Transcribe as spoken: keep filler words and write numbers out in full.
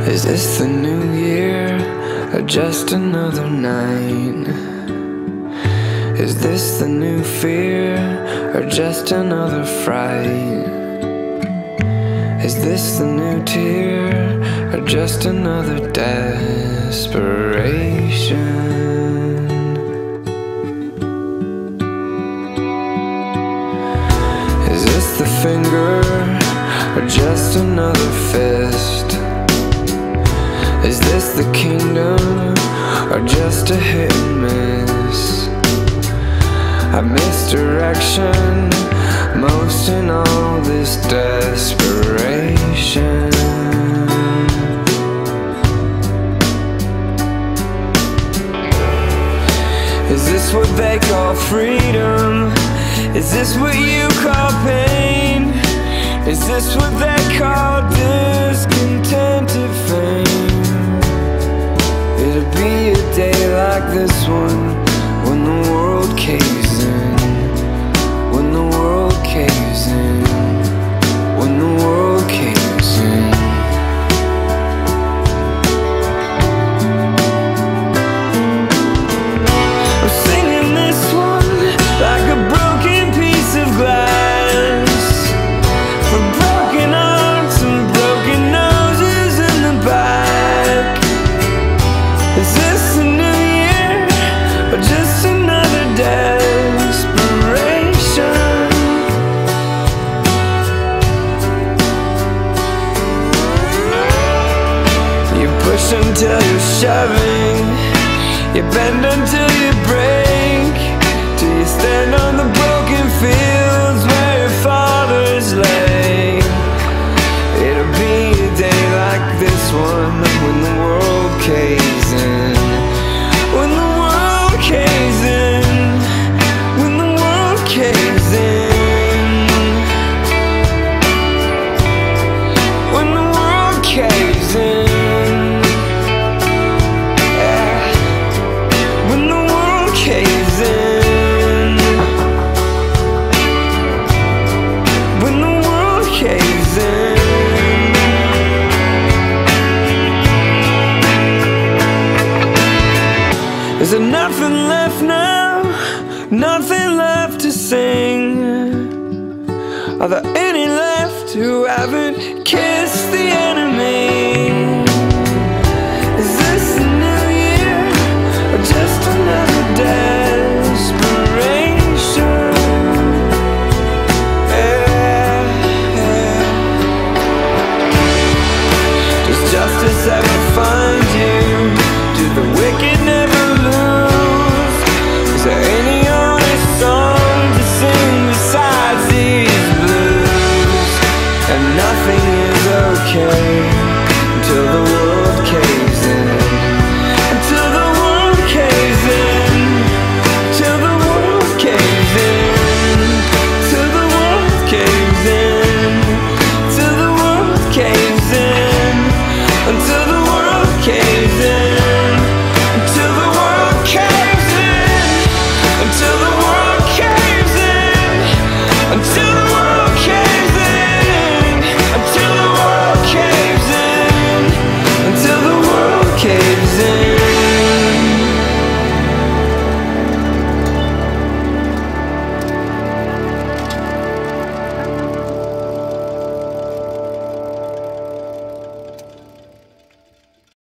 Is this the new year, or just another night? Is this the new fear, or just another fright? Is this the new tear, or just another desperation? Is this the finger, or just another fist? Is this the kingdom, or just a hit and miss? I miss direction, most in all this desperation. Is this what they call freedom? Is this what you call pain? Is this what they call discontented fame? It'll be a day like this one, when the world caves in, when the world caves in, when the world caves in. I'm singing this one like a broken piece of glass, for broken arms and broken noses in the back. Is this a new year, or just another desperation? You push until you're shoving, you bend until you break, till you stand on the broken fields where your fathers lay. It'll be a day like this one, when the world caves in, when the world caves in, when the world caves in, when the world caves in, yeah. When the world caves in, when the world caves in. Is there nothing left now? Nothing left to sing? Are there any left who haven't kissed the enemy?